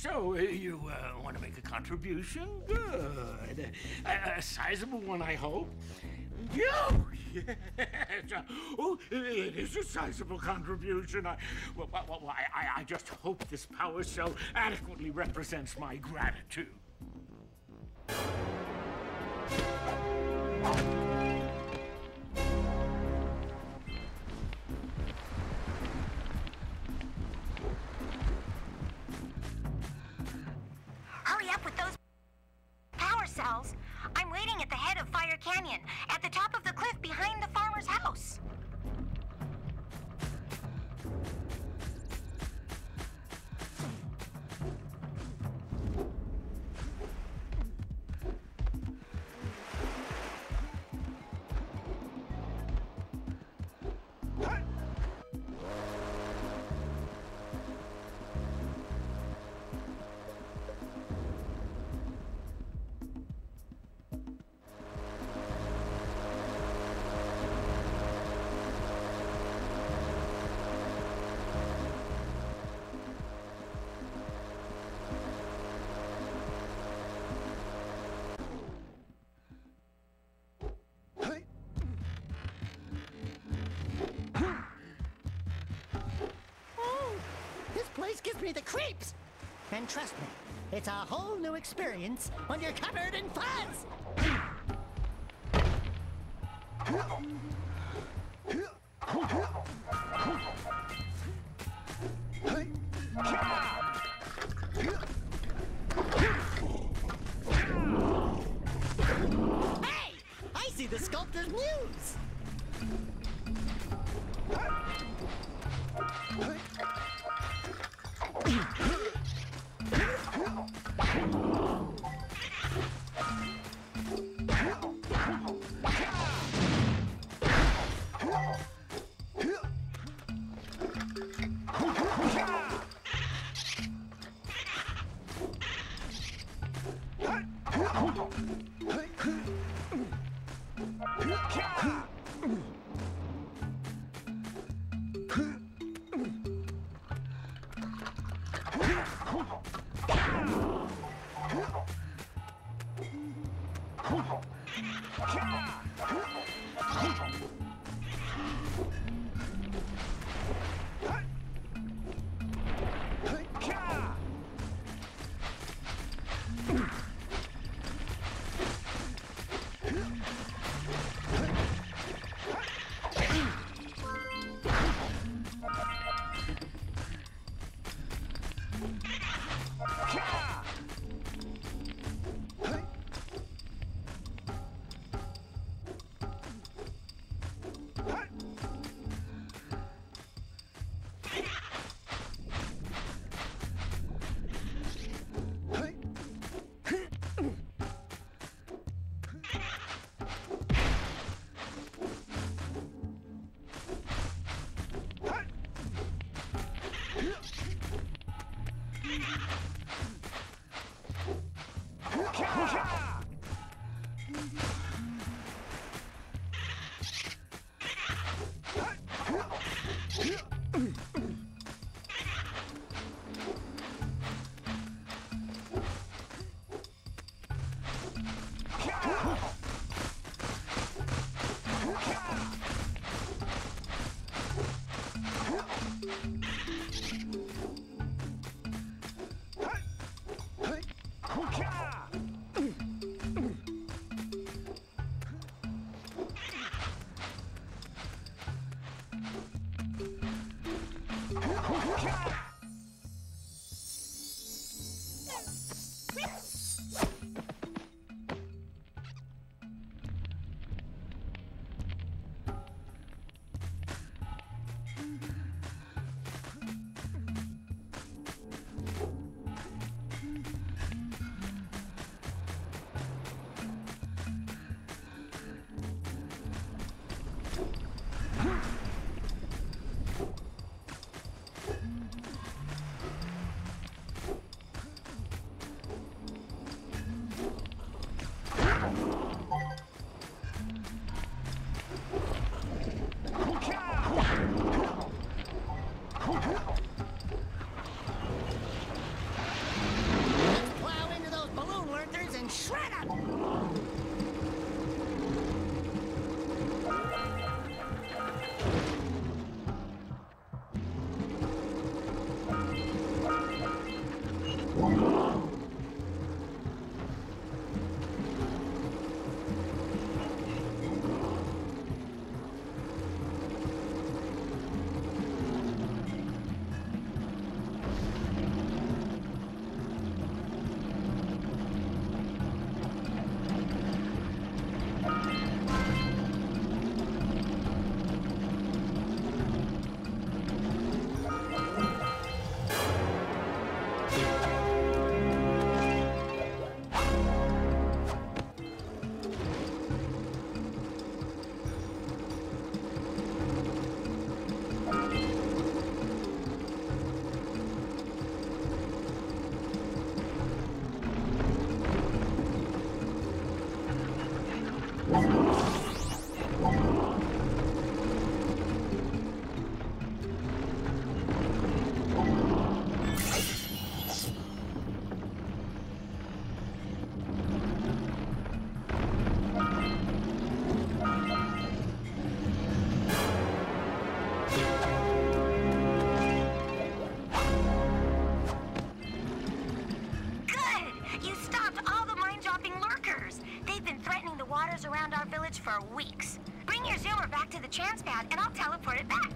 So, you want to make a contribution? Good. A sizable one, I hope. You! Yes. Oh, it is a sizable contribution. I just hope this power cell adequately represents my gratitude. Hurry up with those power cells. I'm waiting at the head of Fire Canyon, at the top of the cliff behind the farmer's house. Place gives me the creeps. And trust me, it's a whole new experience when you're covered in fuzz. Hey, I see the sculptor's muse. Bring your zoomer back to the chance pad and I'll teleport it back.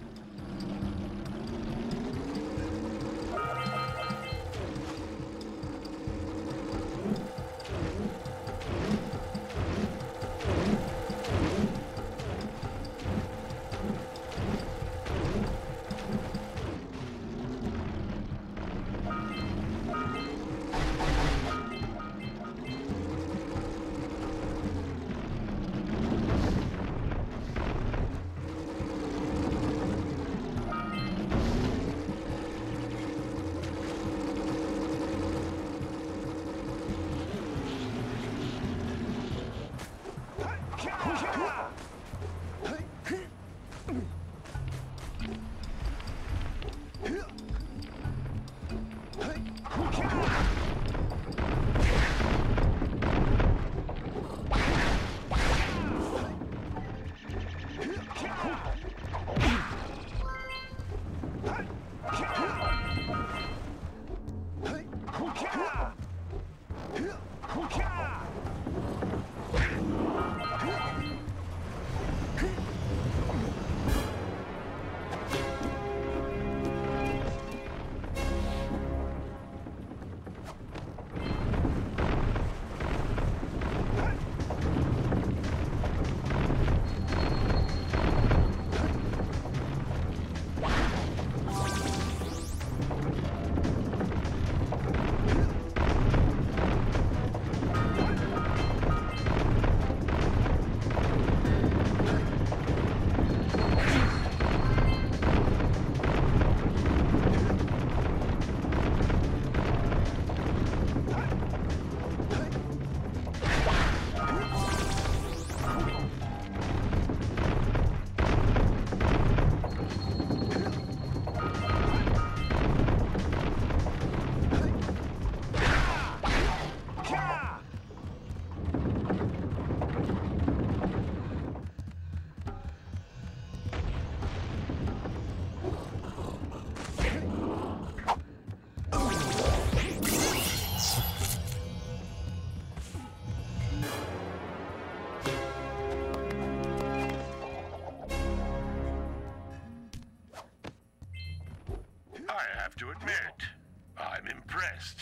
To admit, I'm impressed.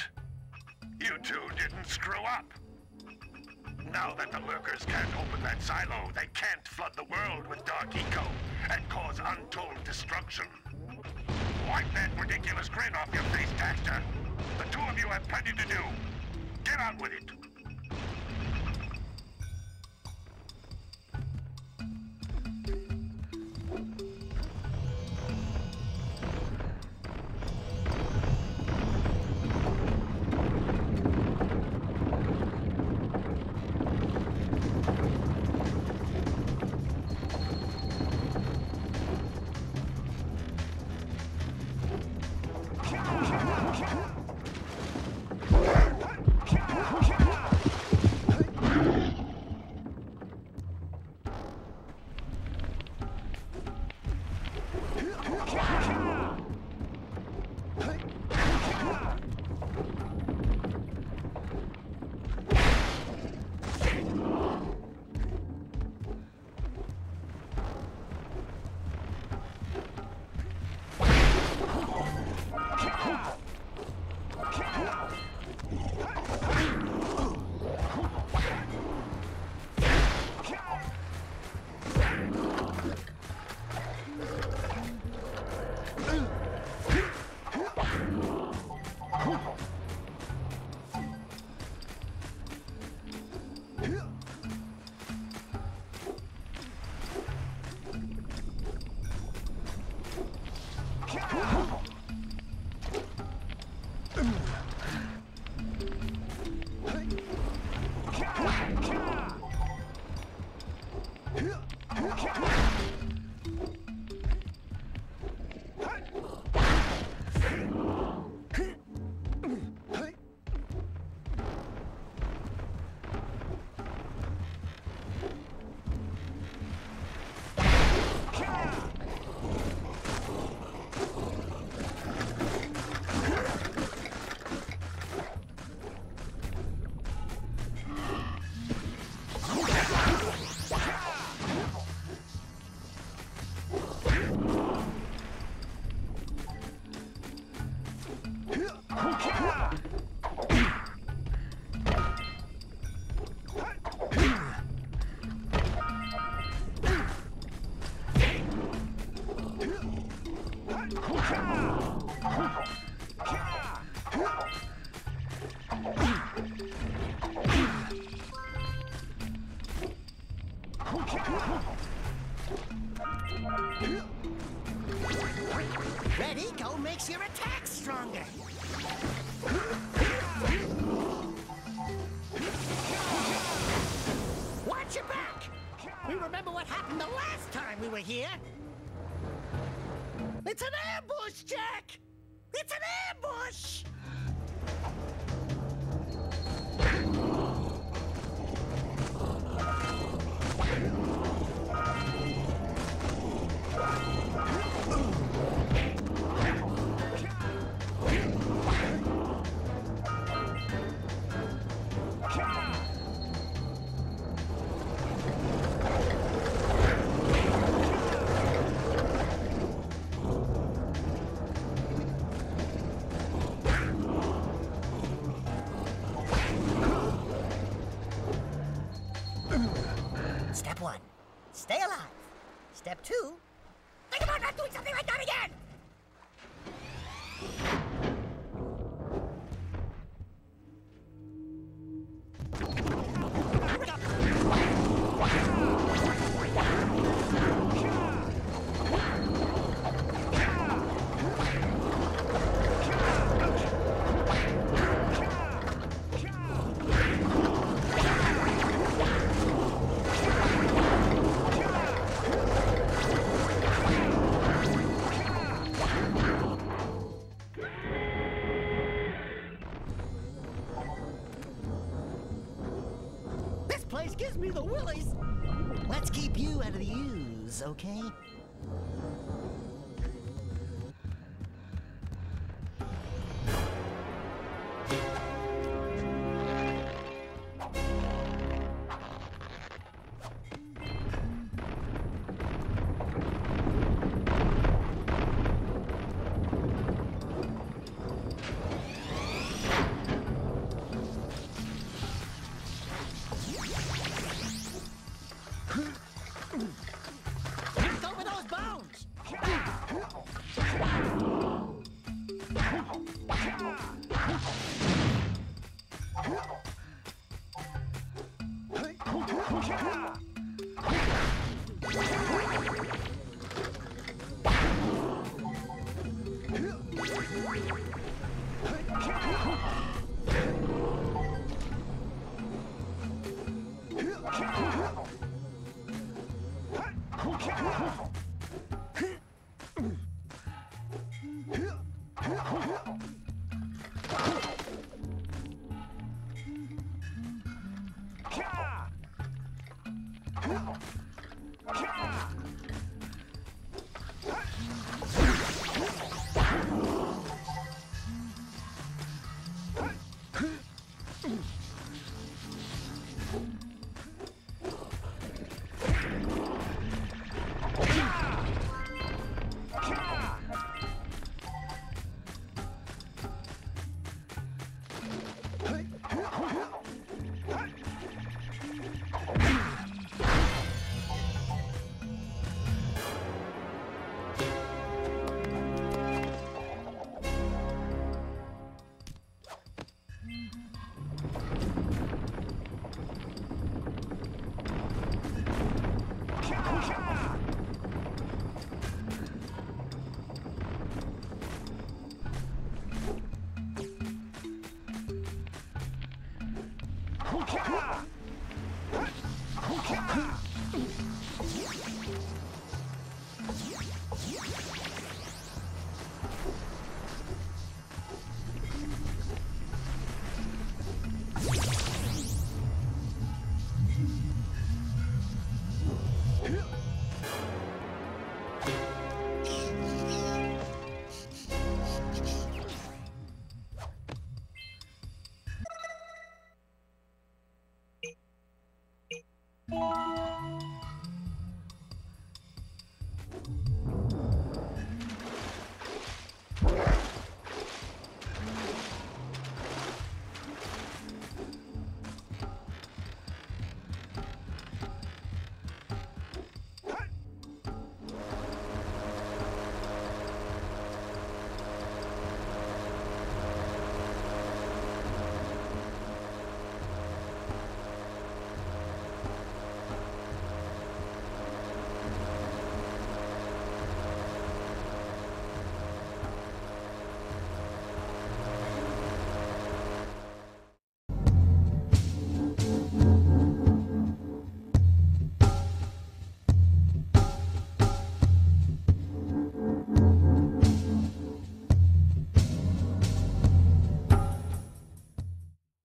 You two didn't screw up. Now that the lurkers can't open that silo, they can't flood the world with dark eco and cause untold destruction. Wipe that ridiculous grin off your face, Daxter. The two of you have plenty to do. Get on with it. Ready Go makes your attack stronger. Watch your back! We remember what happened the last time we were here. It's an ambush, Jak! It's an ambush! Step 1, stay alive. Step 2, think about not doing something like that again! Place gives me the willies. Let's keep you out of the ooze, okay?